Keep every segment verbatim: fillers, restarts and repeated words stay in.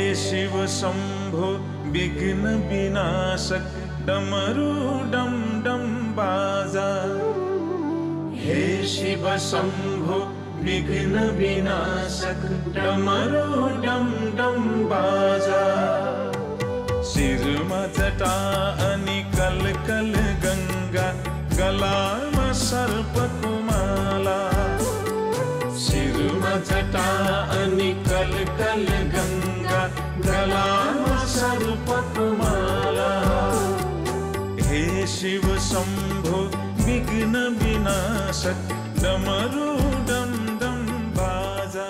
शिव शंभो विघ्न विनाशक डमरू डम डम बाजा। हे शिव शंभो विघ्न विनाशक डमरू डम डम बाजा। शिरमा जटा अनि कल कल गंगा गलामा सर्पको माला। शिरमा जटा अनि कल कल गंगा गलामा सर्पको माला। हे शिव शंभो विघ्न विनाशक डमरू डम डम बाजा।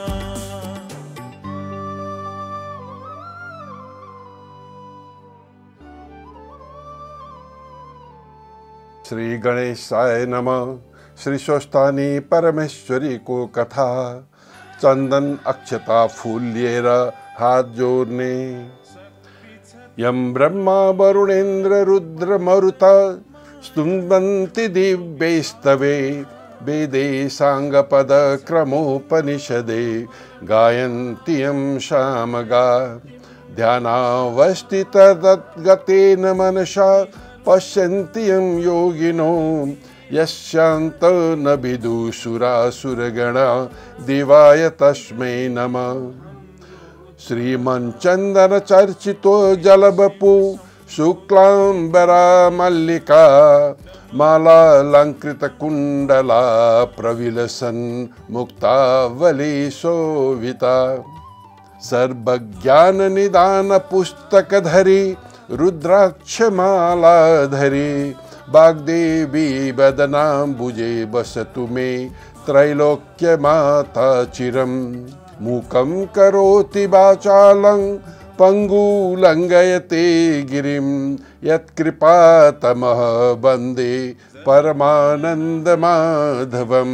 श्री गणेशाय नमः। श्री स्वस्थानी परमेश्वरी को कथा। चंदन अक्षता फूल लिएर हात जोड्ने। यम ब्रह्मा वरुणेन्द्र रुद्र मरुता स्तुवन्ति दिव्यैस्तवे। वेदे साङ्गपद क्रमोपनिषदे गायन्ति यं सामगा। ध्यानावस्थित तद्गतेन मनसा पश्यन्ति यं योगिनो। यस्यान्त न विदुषुरासुरगणा देवाय तस्मै नमः। श्रीमच्चन्दन चर्चितो जलवपु शुक्लाम्बरा मल्लिका। मालालंकृत कुंडला प्रविलसन मुक्तावली शोभिता। सर्वज्ञान निदान पुस्तक धरी रुद्राक्ष माला धरी। वाग्देवी वदनाम्बुजे बसतु मे त्रैलोक्य माता चिरम। मूकं करोति वाचालं पंगुलंघयते गिरिं। यत्कृपातमः वन्दे परमानंद माधवम्।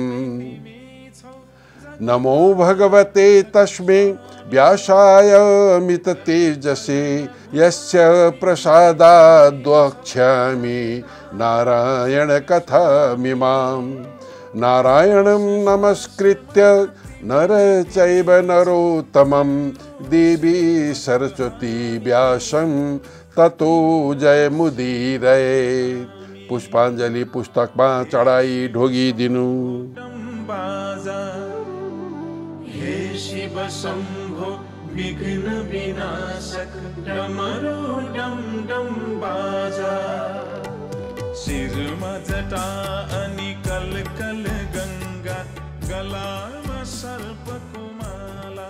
नमो भगवते तस्मै व्यासाय अमित तेजसे। यस्य प्रसादाद् वक्ष्यामि नारायण कथामिमां। नारायणं नमस्कृत्य नर चैव नरोत्तमं। देवी सरस्वती व्यासं ततो जयमुदीरये। पुष्पांजलि पुस्तकमा चढाई ढोगिदिनु। हे शिव शंभो विघ्न विनाशक डमरू डम डम बाजा। शिरमा जटा अनि कल कल गंगा गलामा सर्पको माला।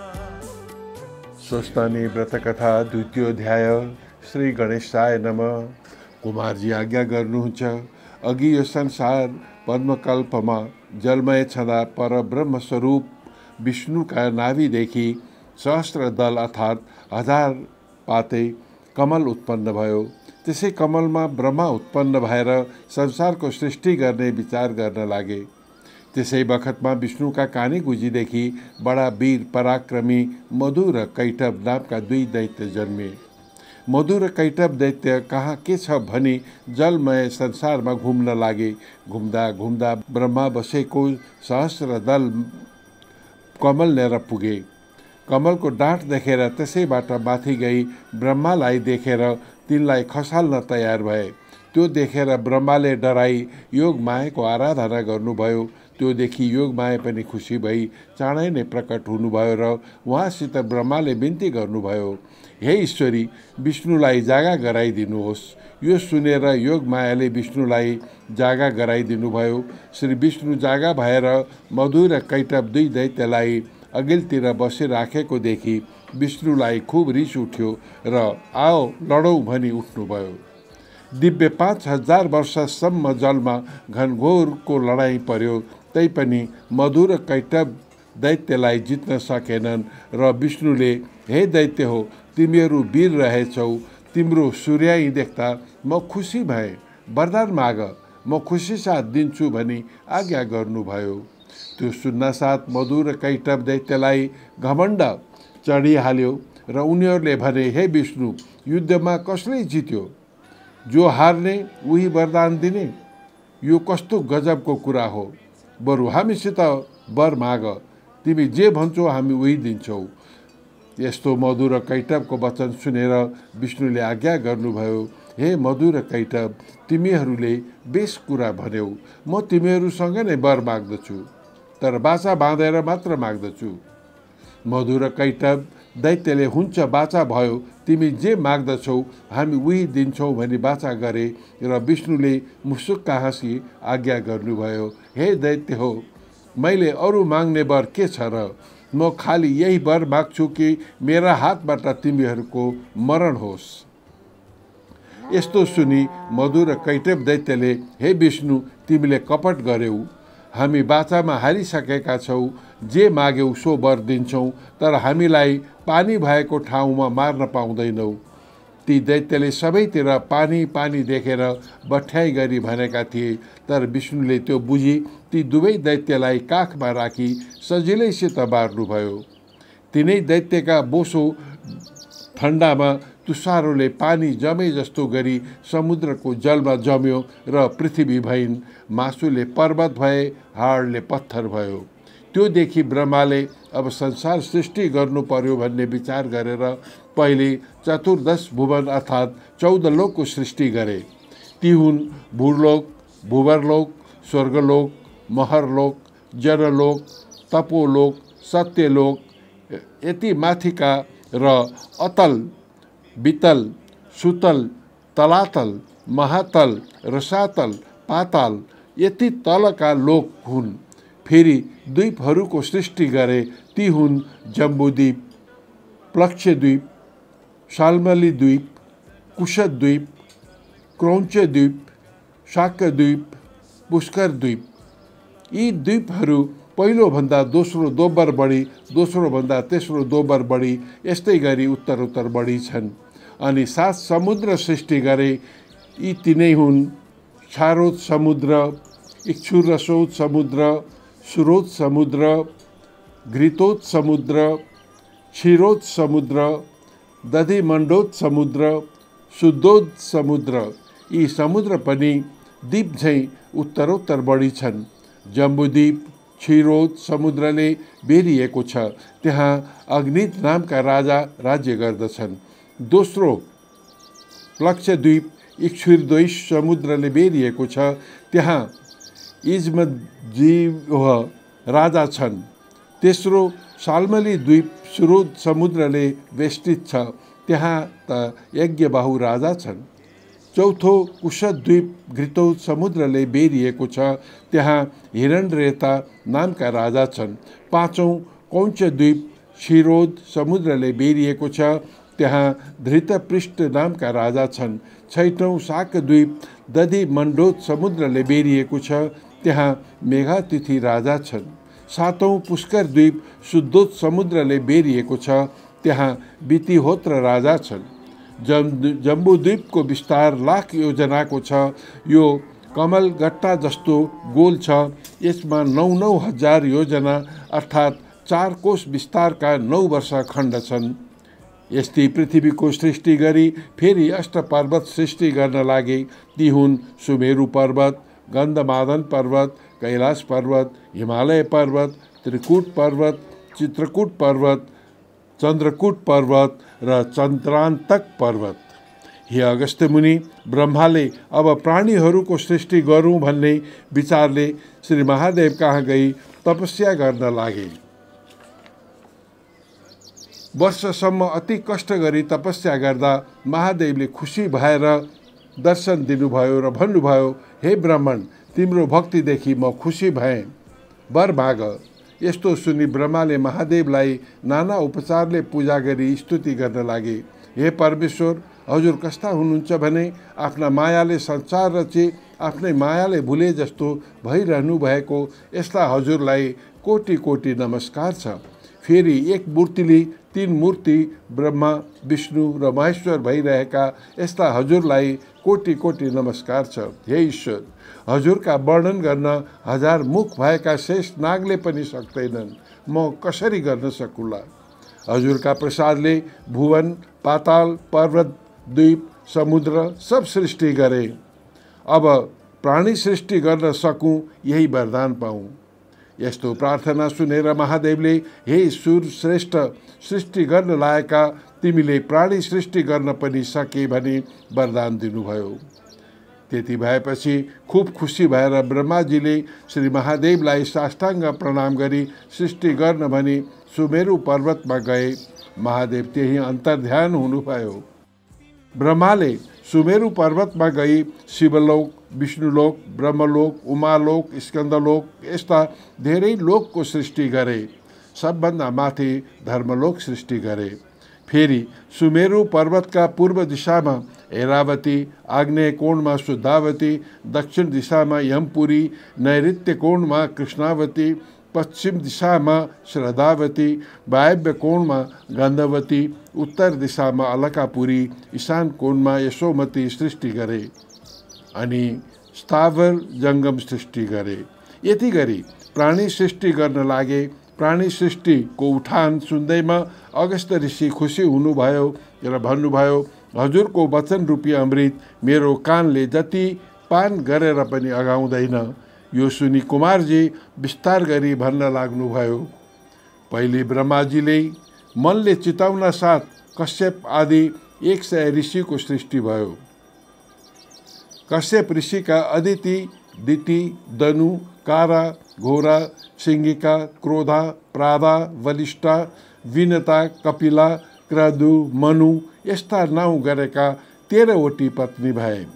स्वस्थानी व्रत कथा द्वितीय अध्याय। श्री गणेशाय नमः। कुमारजी आज्ञा गर्नुहुन्छ। अघि यो संसार पद्मकल्पमा जलमय छँदा परब्रह्म स्वरूप विष्णुका नाभिदेखि सहस्त्र दल अर्थात् हजार पाते कमल उत्पन्न भयो। त्यसै कमलमा ब्रह्मा उत्पन्न भएर संसारको सृष्टि गर्ने विचार गर्न लागे। त्यसै बखतमा विष्णुका काने गुजीदेखि बडा वीर पराक्रमी मधु र कैटभ नामका दुई दैत्य जन्मे। मधु र कैटभ दैत्य कहाँ के छ भनी जलमय संसारमा घुम्न लागे। घुम्दा घुम्दा ब्रह्मा बसेको सहस्त्र दल कमल लिएर पुगे। कमलको डाँठ देखेर त्यसैबाट माथि गई ब्रह्मालाई देखेर तिनलाई खसाल्न तयार भए। त्यो देखेर ब्रह्माले डराई योग मायाको आराधना गर्नुभयो। त्यो देखि योग माया पनि खुसी भई चाँडै नै प्रकट हुनुभयो र उहाँसित ब्रह्माले बिन्ती गर्नुभयो, हे ईश्वरी, विष्णुलाई जागा गराइदिनुहोस्। यो सुनेर योग मायाले विष्णुलाई जागा गराइदिनुभयो। श्री विष्णु जागा भएर मधु र कैटभ दुई दैत्यलाई अघिल्तिर बसिराखेको देखि विष्णुलाई खुब रिस उठ्यो र आओ लडौँ भनी उठ्नुभयो। दिव्य पाँच हजार वर्षसम्म जलमा घनघोरको लडाईँ पर्यो, तैपनि मधु र कैटभ दैत्यलाई जित्न सकेनन् र विष्णुले, हे दैत्य हो, तिमीहरू वीर रहेछौ, तिम्रो सूर्याई देख्दा म खुसी भएँ, वरदान माग, म खुसी साथ दिन्छु भनी आज्ञा गर्नुभयो। त्यो सुन्नासाथ मधु र कैटभ दैत्यलाई घमण्ड चढिहाल्यो र उनीहरूले भने, हे विष्णु, युद्धमा कसले जित्यो? जो हार्ने उही वरदान दिने? यो कस्तो गजबको कुरा हो। बरु हामीसित वर माग, तिमी जे भन्छौ हामी उही दिन्छौ। यस्तो मधु र कैटवको वचन सुनेर विष्णुले आज्ञा गर्नुभयो, हे मधु र कैटव, तिमीहरूले बेस कुरा भन्यौ, म तिमीहरूसँग नै वर माग्दछु, तर बाचा बाँधेर मात्र माग्दछु। मधु र कैटव, दैत्यले हुन्छ बाचा भयो, तिमी जे माग्दछौ हामी उही दिन्छौँ भनी बाचा गरे र विष्णुले मुसुक्क हाँसी आज्ञा गर्नुभयो, हे दैत्य हो, मैले अरू माग्ने वर के छ र? म खाली यही वर माग्छु कि मेरा हातबाट तिमीहरूको मरण होस्। यस्तो सुनि मधु र कैटव दैत्यले, हे विष्णु, तिमीले कपट गर्यौ, हामी बाचामा हारिसकेका छौँ, जे माग्यौ सो वर दिन्छौँ, तर हामीलाई पानी भएको ठाउँमा मार्न पाउँदैनौ। ती दैत्यले सबैतिर पानी पानी देखेर बठ्याइ गरी भनेका थिए, तर विष्णुले त्यो बुझी ती दुवै दैत्यलाई काखमा राखी सजिलैसित बार्नुभयो। तिनै दैत्यका बोसो ठन्डामा तुषारोले पानी जमे जस्तो गरी समुद्रको जलमा जम्यो र पृथ्वी भइन्, मासुले पर्वत भए, हाडले पत्थर भयो। त्यो देखि ब्रह्माले अब संसार सृष्टि गर्नु पर्यो भन्ने विचार गरेर पहिले चतुर्दश भुवन अर्थात् चौध लोकको सृष्टि गरे। ती हुन् भूलोक, भूवरलोक, स्वर्गलोक, महरलोक, जनलोक, तपोलोक, सत्यलोक, यति माथिका र अतल, वितल, सुतल, तलातल, महातल, रसातल, पाताल, यति तलका लोक हुन्। फेरि द्वीपहरूको सृष्टि गरे, ती हुन् जम्बुद्वीप, प्लक्षद्वीप, शाल्मली द्वीप, कुशद्वीप, क्रौञ्चद्वीप, शाक्यद्वीप, पुष्करद्वीप। यी द्वीपहरू पहिलोभन्दा दोस्रो दोब्बर बढी, दोस्रोभन्दा तेस्रो दोब्बर बढी, यस्तै गरी उत्तर उत्तर बढी छन्। अनि सात समुद्र सृष्टि गरे, यी तिनै हुन् क्षारोद समुद्र, इक्षुरसोद समुद्र, सुरोद समुद्र, घृतोद समुद्र, क्षीरोद समुद्र, दधिमण्डोद समुद्र, शुद्धोद समुद्र। यी समुद्र पनि द्वीप झैँ उत्तरोत्तर बढी छन्। जम्बुद्वीप क्षीरोद समुद्रले बेरिएको छ, त्यहाँ अग्नित नामका राजा राज्य गर्दछन्। दोस्रो प्लक्षद्वीप इक्षुरद्वैष समुद्रले बेरिएको छ, त्यहाँ इज्मजीव राजा छन्। तेस्रो शाल्मली द्वीप सुरोद समुद्रले वेष्टित छ, त्यहाँ त यज्ञबाहु राजा छन्। चौथो कुशद्वीप घृतौद समुद्रले बेरिएको छ, त्यहाँ हिरण्यरेता नामका राजा छन्। पाँचौं कौञ्चद्वीप क्षीरोद समुद्रले बेरिएको छ, त्यहाँ धृतपृष्ठ नामका राजा छन्। छैटौं शाकद्वीप दधिमण्डोद समुद्रले बेरिएको छ, त्यहाँ मेघातिथि राजा छन्। सातौं पुष्करद्वीप शुद्धोद समुद्रले बेरिएको छ, त्यहाँ वितिहोत्र राजा छन्। जम्बुद्वीपको विस्तार लाख योजनाको छ, यो कमल गट्टा जस्तो गोल छ। यसमा नौ नौ हजार योजना अर्थात् चार कोश विस्तारका नौ वर्ष खण्ड छन्। यस्तै पृथ्वीको सृष्टि गरी फेरि अष्ट पर्वत सृष्टि गर्न लागे। ती हुन् सुमेरु पर्वत, गन्धमादन पर्वत, कैलाश पर्वत, हिमालय पर्वत, त्रिकुट पर्वत, चित्रकूट पर्वत, चन्द्रकूट पर्वत र चन्द्रान्तक पर्वत। हे अगस्त्य मुनि, ब्रह्माले अब प्राणीहरूको सृष्टि गरौँ भन्ने विचारले श्री महादेव कहाँ गई तपस्या गर्न लागे। वर्षसम्म अति कष्ट गरी तपस्या गर्दा महादेवले खुसी भएर दर्शन दिनुभयो र भन्नुभयो, हे ब्राह्मण, तिम्रो भक्तिदेखि म खुसी भएँ, वर माग। यस्तो सुनि ब्रह्माले महादेवलाई नाना उपचारले पूजा गरी स्तुति गर्न लागे। हे परमेश्वर, हजुर कस्ता हुनुहुन्छ भने आफ्ना मायाले संसार रचे, आफ्नै मायाले भुले जस्तो भइरहनु भएको यस्ता हजुरलाई कोटि कोटि नमस्कार छ। फेरि एक मूर्तिले तीन मूर्ति ब्रह्मा, विष्णु र महेश्वर भइरहेका यस्ता हजुरलाई कोटि कोटि नमस्कार छ। हे ईश्वर, हजुरका वर्णन गर्न हजार मुख भएका शेष नागले पनि सक्दैनन्, म कसरी गर्न सकुला। हजुरका प्रसादले भुवन, पाताल, पर्वत, द्वीप, समुद्र सब सृष्टि गरे। अब प्राणी सृष्टि गर्न सकूँ, यही वरदान पाऊँ। यस्तो प्रार्थना सुनेर महादेवले हे सुर श्रेष्ठ सृष्टि गर्न लागेका तिमीले प्राणी सृष्टि गर्न पनि सके भनी वरदान दिनुभयो। त्यति भएपछि खूब खुसी भएर ब्रह्माजीले श्री महादेवलाई साष्टाङ्ग प्रणाम गरी सृष्टि गर्न भनी सुमेरु पर्वतमा गए। महादेव त्यही अन्तर्ध्यान हुनुभयो। ब्रह्माले सुमेरु पर्वतमा गई शिवलोक, विष्णुलोक, ब्रह्मलोक, उमालोक, स्कन्दलोक यस्ता धेरै लोकको सृष्टि गरे। सबभन्दा माथि धर्मलोक सृष्टि गरे। फेरि सुमेरु पर्वतका पूर्व दिशामा ऐरावती, आग्नेय कोणमा शुद्धावती, दक्षिण दिशामा यमपुरी, नैऋत्य कोणमा कृष्णावती, पश्चिम दिशामा श्रद्धावती, वायव्य कोणमा गन्धवती, उत्तर दिशामा अलकापुरी, ईशान कोणमा यशोमती सृष्टि गरे अनि स्थावर जङ्गम सृष्टि गरे। यति गरी प्राणी सृष्टि गर्न लागे। प्राणी सृष्टिको उठान सुन्दैमा अगस्त्य ऋषि खुसी हुनुभयो र भन्नुभयो, हजुरको वचन रूपी अमृत मेरो कानले जति पान गरेर पनि अगाउँदैन। यो सुनि कुमारजी विस्तार गरी भन्न लाग्नुभयो। पहिले ब्रह्माजीले मनले चिताउन साथ कश्यप आदि एक सय ऋषिको सृष्टि भयो। कश्यप ऋषिका अदिति, दिति, दनु, कारा, घोरा, सिंहिका, क्रोधा, प्रादा, वलिष्ठा, विनता, कपिला, क्रदु, मनु यस्ता नाउँ गरेका तेह्रवटी पत्नी भए।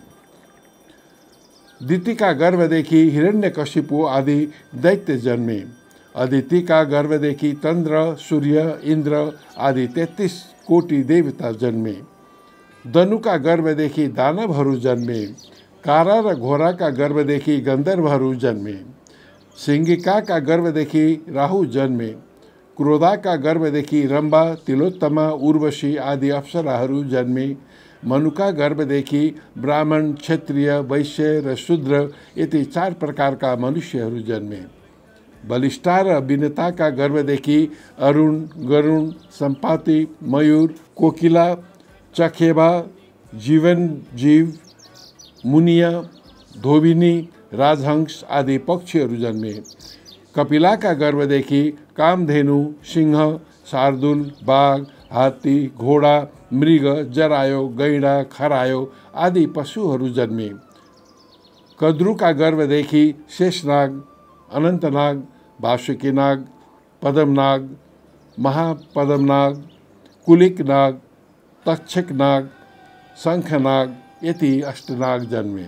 दितिका गर्भदेखि हिरण्यकशिपु आदि दैत्य जन्मे। अदितिका गर्भदेखि चन्द्र, सूर्य, इन्द्र आदि तेत्तीस कोटी देवता जन्मे। दनुका गर्भदेखि दानवहरू जन्मे। कारा र घोराका गर्भदेखि गन्धर्वहरू जन्मे। सिंहिकाका गर्भदेखि राहु जन्मे। क्रोधाका गर्भदेखि रम्बा, तिलोत्तमा, उर्वशी आदि अप्सराहरू जन्मे। मनुका गर्भदेखि ब्राह्मण, क्षत्रिय, वैश्य र शूद्र यति चार प्रकारका मनुष्यहरू जन्मे। बलिष्ठा र विनताका गर्भदेखि अरुण, गरुण, सम्पाति, मयूर, कोकिला, चखेबा, जीवन जीव, मुनिया, धोबिनी, राजहंस आदि पक्षीहरू जन्मे। कपिलाका गर्भदेखि कामधेनु, सिंह, शार्दुल, बाघ, हात्ती, घोडा, मृग, जरायो, गैंडा, खरायो आदि पशुहरू जन्मे। कद्रुका गर्भदेखि शेषनाग, अनन्तनाग, वासुकीनाग, पदमनाग, महापदमनाग, कुलिकनाग, तक्षकनाग, शङ्खनाग यति अष्टनाग जन्मे।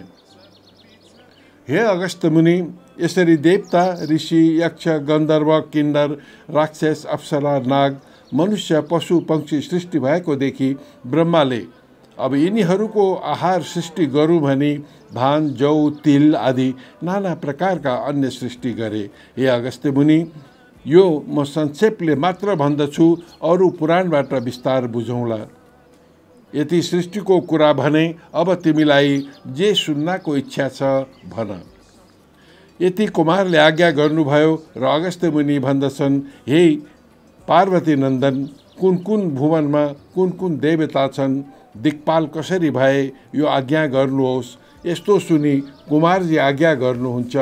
हे अगस्त्य मुनि, यसरी देवता, ऋषि, यक्ष, गन्धर्व, किन्नर, राक्षस, अप्सरा, नाग, मनुष्य, पशु, पक्षी सृष्टि भएको देखि ब्रह्माले अब यिनीहरूको आहार सृष्टि गरौँ भनी धान, जौ, तिल आदि नाना प्रकारका अन्य सृष्टि गरे। हे अगस्त्य मुनि, यो म संक्षेपले मात्र भन्दछु, अरू पुराणबाट विस्तार बुझौँला। यति सृष्टिको कुरा भने अब तिमीलाई जे सुन्नको इच्छा छ भन। यति कुमारले आज्ञा गर्नुभयो र अगस्त्य मुनि भन्दछन्, हे पार्वती नन्दन, कुन कुन भुवनमा कुन कुन देवता छन्, दिक्पाल कसरी भए यो आज्ञा गर्नुहोस्। यस्तो सुनि कुमारजी आज्ञा गर्नुहुन्छ।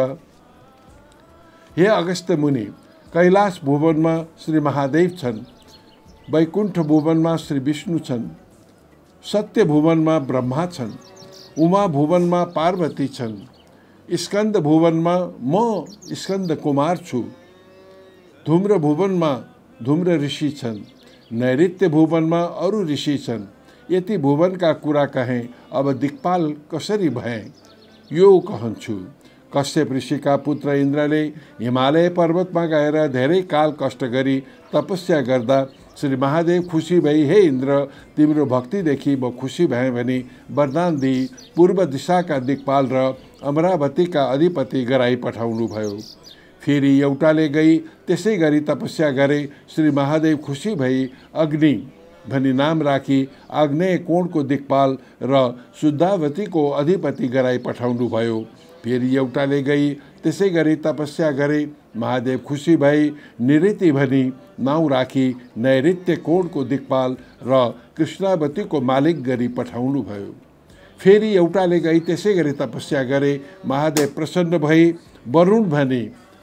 हे अगस्त्य मुनि, कैलाश भुवनमा श्री महादेव छन्, वैकुण्ठ भुवनमा श्री विष्णु छन्, सत्य भुवनमा ब्रह्मा छन्, उमा भुवनमा पार्वती छन्, स्कन्द भुवनमा म स्कन्द कुमार छु, धूम्र भुवनमा धूम्र ऋषि छन्, नैऋत्य भुवनमा अरू ऋषि छन्। यति भुवनका कुरा कहेँ, अब दिक्पाल कसरी भए यो कहन्छु। कश्यप ऋषिका पुत्र इन्द्रले हिमालय पर्वतमा गएर धेरै काल कष्ट गरी तपस्या गर्दा श्री महादेव खुसी भई, हे इन्द्र, तिम्रो भक्तिदेखि म खुसी भएँ भनी वरदान दिई पूर्व दिशाका दिक्पाल र अमरावतीका अधिपति गराई पठाउनु भयो। फेरि एउटाले गई त्यसै गरी तपस्या गरे। श्री महादेव खुसी भई अग्नि भनी नाम राखी आग्नेय कोणको दिक्पाल र शुद्धावतीको अधिपति गराई पठाउनु भयो। फेरि एउटाले गई त्यसै गरी तपस्या गरे। महादेव खुसी भई निऋति भनी नाउँ राखी नैऋत्य कोणको दिक्पाल र कृष्णावतीको मालिक गरी पठाउनु भयो। फेरि एउटाले गई त्यसै गरी तपस्या गरे। महादेव प्रसन्न भई वरुण भनी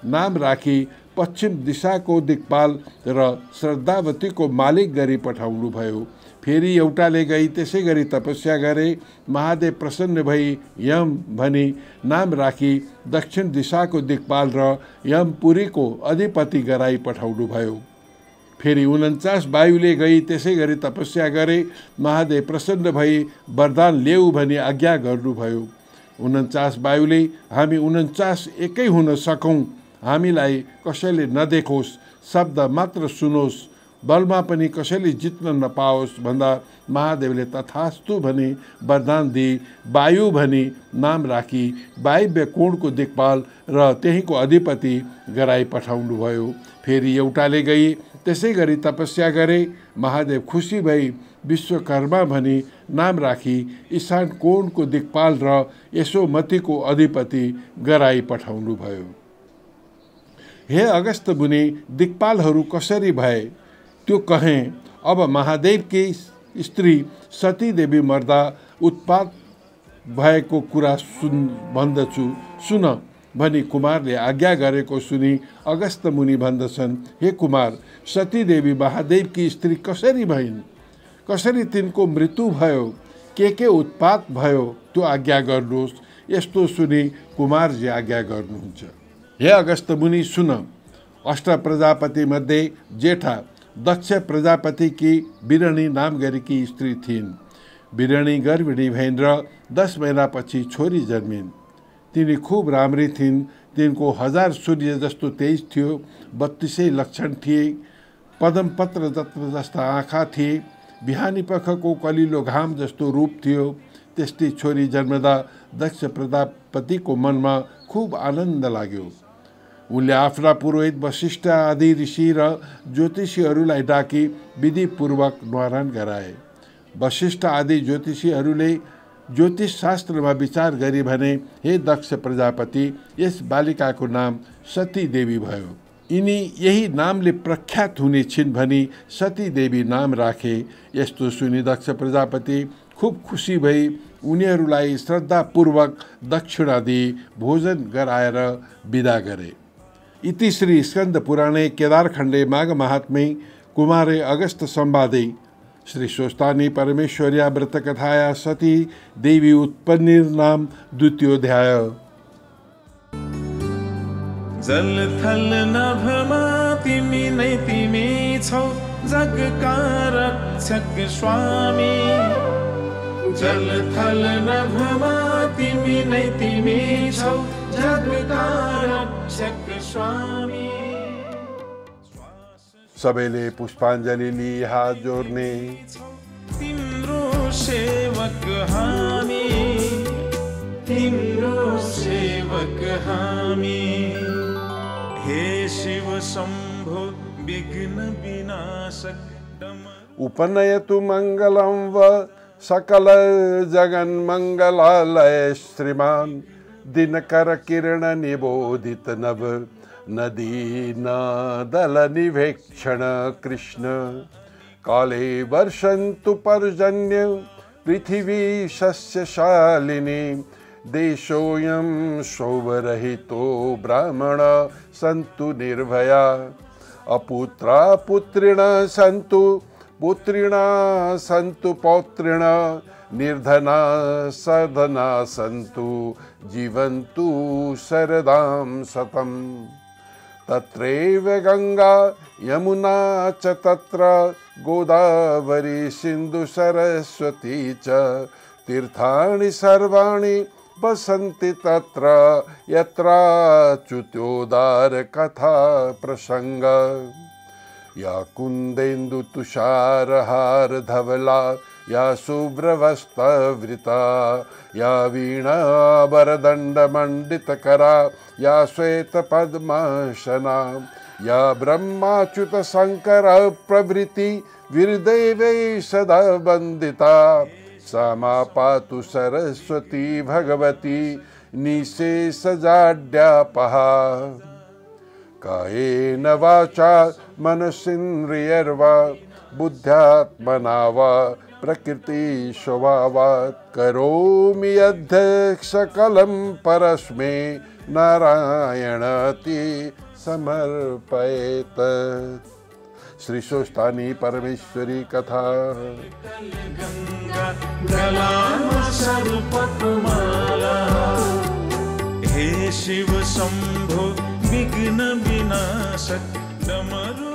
नाम राखी पश्चिम दिशाको दिक्पाल र श्रद्धावतीको मालिक गरी पठाउनुभयो। फेरि एउटाले गई त्यसै गरी तपस्या गरे। महादेव प्रसन्न भई यम भनी नाम राखी दक्षिण दिशाको दिक्पाल र यमपुरीको अधिपति गराई पठाउनुभयो। फेरि उन्चास वायुले गई त्यसै गरी तपस्या गरे। महादेव प्रसन्न भई वरदान ल्याऊ भनी आज्ञा गर्नुभयो। उन्चास वायुले हामी उन्चास एकै हुन सकौँ, हामीलाई कसैले नदेखोस्, शब्द मात्र सुनोस्, बलमा पनि कसैले जित्न नपाओस् भन्दा महादेवले तथास्तु भनी वरदान दिई वायु भनी नाम राखी वायव्य कोणको दिक्पाल र त्यहीँको अधिपति गराई पठाउनुभयो। फेरि एउटाले गई त्यसै गरी तपस्या गरे। महादेव खुसी भई विश्वकर्मा भनी नाम राखी ईशान कोणको दिक्पाल र यशोमतीको अधिपति गराई पठाउनुभयो। हे अगस्त मुनि, दिक्पालहरू कसरी भए त्यो कहें। अब महादेवकी स्त्री सती देवी मर्दा उत्पात भएको कुरा सुन भन्दछु, सुन भनी कुमारले आज्ञा गरेको सुनि अगस्त मुनि भन्दछन्, हे कुमार, सती देवी महादेवकी स्त्री कसरी भइन्, कसरी तिनको मृत्यु भयो, के के उत्पात भयो त्यो आज्ञा गर्नुहोस्। यस्तो सुनि कुमारजी आज्ञा गर्नुहुन्छ। हे अगस्त मुनि सुन, अष्ट प्रजापति मध्ये जेठा दक्ष प्रजापति की बिरणी नाम गरेकी स्त्री थिइन्। बिरणी गर्भिणी भइन् र दस महिनापछि छोरी जन्मिन्। तिनी खुब राम्री थिइन्। तिनको हजार सूर्य जस्तो तेज थियो, बत्तीसै लक्षण थिए, पदमपत्र जत्र जस्ता आँखा थिए, बिहानी पखको कलिलो घाम जस्तो रूप थियो। त्यस्तै छोरी जन्मदा दक्ष प्रजापतिको मनमा खुब आनन्द लाग्यो। उनले आफ्ना पुरोहित वशिष्ठ आदि ऋषि र ज्योतिषीहरूलाई डाकी विधिपूर्वक न्वारान गराए। वशिष्ठ आदि ज्योतिषीहरूले ज्योतिष शास्त्रमा विचार गरी भने, हे दक्ष प्रजापति, यस बालिकाको नाम सती देवी भयो। यिनी यही नामले प्रख्यात हुने छिन् भनी सती देवी नाम राखे। यस्तो सुनि दक्ष प्रजापति खुब खुसी भई उनीहरूलाई श्रद्धापूर्वक दक्षिणा दिई भोजन गराएर विदा गरे। इति श्री स्कंद पुराणे केदारखण्डे माघ महात्म्ये कुमारे अगस्त संवादे श्री स्वस्तानी परमेश्वर्या व्रतकथाया सती देवी उत्पन्निर्नाम द्वितीयोऽध्याय। जल थल नभमा तिमी नै तिमी छौ जगका रक्षक स्वामी। जल थल नभमा तिमी नै तिमी छौ जगका रक्षक स्वामी। सबैले पुष्पाञ्जली लिई हात जोड्ने। तिम्रो सेवक हामी, तिम्रो सेवक हामी। हे शिव शंभो विघ्न विनाशक। उपनयतु मंगलं व सकल जगन मंगलालय श्रीमान। दिनकर किरण निबोधित नभ नदी दल निवेक्षण कृष्ण। काले वर्षन्तु पर्जन्य पृथिवी शस्यशालिनी। देशोऽयं शोभरहितो ब्राह्मण सन्तु निर्भया। अपुत्रा पुत्रिण सन्तु पुत्रिणा सन्तु पौत्रिण। निर्धना सधना सन्तु जीवन्तु शरदां शतम्। तत्रैव गंगा यमुना च तत्र गोदावरी सिंधु सरस्वती च। तीर्थानि सर्वाणि वसन्ति तत्र यत्राच्युतोदार कथा प्रसंग। या कुन्देन्दु तुषारहार धवला। या शुभ्रवस्त्रवृता। या वीणावरदण्ड मंडितकरा। या श्वेत पद्मासना। या ब्रह्माच्युत शंकर प्रभृति वीरदेवै सदा वंदिता। सा मा पातु सरस्वती भगवती निशेषजाड्यापहा। कायेन वाचा मनसेन्द्रियर्वा बुद्ध्यात्मना वा प्रकृति स्वभावात् करोमि अध्यक्ष सकलं परस्मै नारायणति समर्पयेत्। श्री सुस्तानी परमेश्वरी कथा। हे शिव शंभो विघ्न विनाशक डमरू